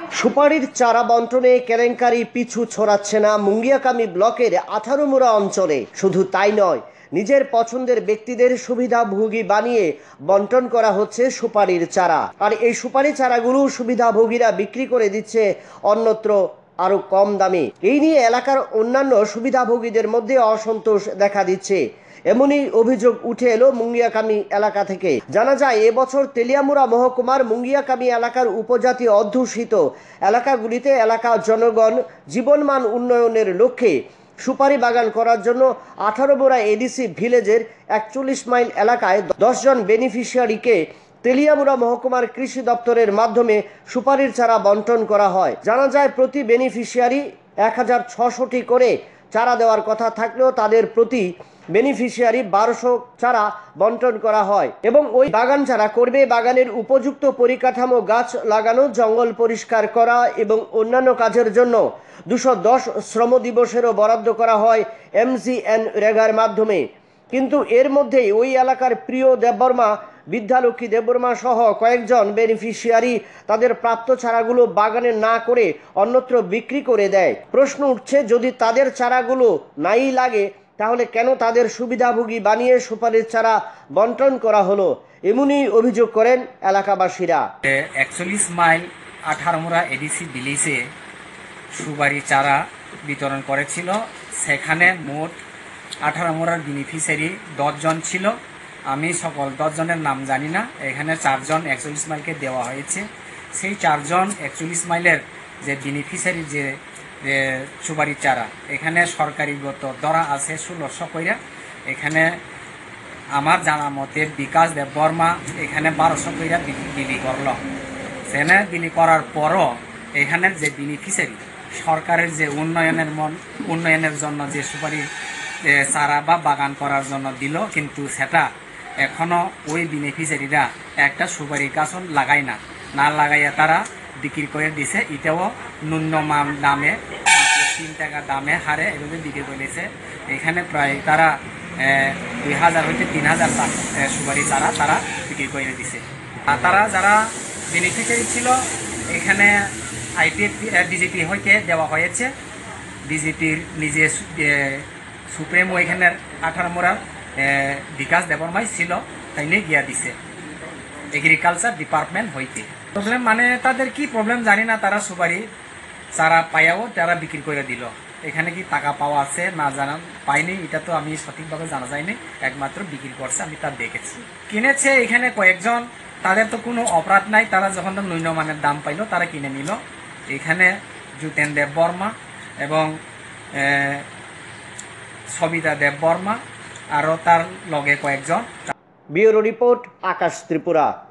সুপারির চারা বন্টনে কেলেঙ্কারি পিছু ছড়াচ্ছে না মুঙ্গিয়াকামী ব্লকের 18 মুড়া অঞ্চলে। শুধু তাই নয়, নিজের পছন্দের ব্যক্তিদের সুবিধাভোগী বানিয়ে বন্টন করা হচ্ছে সুপারির চারা। আর এই সুপারি চারাগুলো সুবিধাভোগীরা বিক্রি করে দিচ্ছে অন্যত্র আরো কম দামে। এই নিয়ে এলাকার অন্যান্য সুবিধাভোগীদের মধ্যে অসন্তোষ দেখা দিচ্ছে। এমনই অভিযোগ উঠে এলো মুঙ্গিয়াকামী এলাকা থেকে। জানা যায়, এবছর তেলিয়ামুড়া মহকুমার মুঙ্গিয়াকামী এলাকার উপজাতি অধ্যুষিত এলাকাগুলিতে এলাকার জনগণ জীবনমান উন্নয়নের লক্ষ্যে সুপারি বাগান করার জন্য 18 বোরা এডিসি ভিলেজের 41 মাইল এলাকায় 10 জন বেনিফিশিয়ারিকে তেলিয়ামুড়া মহকুমার কৃষি দপ্তরের মাধ্যমে সুপারির চারা বন্টন করা হয়। জানা যায়, প্রতি বেনিফিশিয়ারি 1600টি করে চারা দেওয়ার কথা থাকলেও তাদের প্রতি বেনিফিশিয়ারি 1200 চারা বন্টন করা হয় এবং ওই বাগান চারা করবে বাগানের উপযুক্ত পরিকাঠামো, গাছ লাগানো, জঙ্গল পরিষ্কার করা এবং অন্যান্য কাজের জন্য 210 শ্রম দিবসেরও বরাদ্দ করা হয় MGN রেগার মাধ্যমে। কিন্তু এর মধ্যেই ওই এলাকার প্রিয় দেববর্মা, বিদ্যালক্ষ্মী দেববর্মা সহ কয়েকজন বেনিফিশিয়ারি তাদের প্রাপ্ত চারাগুলো বাগানে না করে অন্যত্র বিক্রি করে দেয়। প্রশ্ন উঠছে, যদি তাদের চারাগুলো নাই লাগে তাহলে কেন তাদের সুবিধাভোগী বানিয়ে সুপারির চারা বন্টন করা হলো? এমনই অভিযোগ করেন এলাকাবাসীরা। 41 মাইল 18 মুড়া এডিসি ভিলেজে সুপারি চারা বিতরণ করেছিল। সেখানে মোট 18 মুড়ার বেনিফিশিয়ারি 10 জন ছিল। আমি সকল 10 জনের নাম জানি না। এখানে 4 জন 41 মাইলকে দেওয়া হয়েছে। সেই 4 জন 41 মাইলের যে বেনিফিশিয়ারি যে সুপারির চারা, এখানে সরকারিগত দরা আছে 1600 কইরা। এখানে আমার জানা মতে বিকাশ দেববর্মা এখানে 1200 কইরা বিলি করল। সেখানে বিলি করার পরও এখানের যে বেনিফিশিয়ারি সরকারের যে উন্নয়নের জন্য যে সুপারি চারা বা বাগান করার জন্য দিল, কিন্তু সেটা এখনো ওই বেনিফিশিয়ারিরা একটা সুপারি গাছও লাগায় না লাগাইয়া তারা বিক্রি করে দিছে। এটাও ন্যূনতম দামে 3 টাকা দামে হারে এভাবে বিক্রি করে দিয়েছে। এখানে প্রায় তারা 2000 হইতে 3000 সুপারি চারা তারা বিক্রি করে দিছে। আর তারা যারা বেনিফিশিয়ারি ছিল এখানে ডিজিপি হইতে দেওয়া হয়েছে। ডিজিপির নিজে সুপ্রিমো এখানের 18 মুড়ার বিকাশ দেববর্মাই ছিল, তাই নিয়ে গিয়া দিছে এগ্রিকালচার ডিপার্টমেন্ট হইতে। প্রবলেম মানে তাদের কি প্রবলেম জানি না, তারা সুপারি চারা পাইয়াও তারা বিক্রি করে দিল। এখানে কি টাকা পাওয়া আছে না জানা পাইনি, এটা তো আমি সঠিকভাবে জানা যায়নি। একমাত্র বিক্রি করছে, আমি তা দেখেছি। কিনেছে এখানে কয়েকজন, তাদের তো কোনো অপরাধ নাই। তারা যখন নিম্নমানের দাম পাইল তারা কিনে নিল। এখানে জুতেন দেববর্মা এবং সবিতা দেববর্মা আরও তার লগে কয়েকজন। Bureau report, Akash Tripura.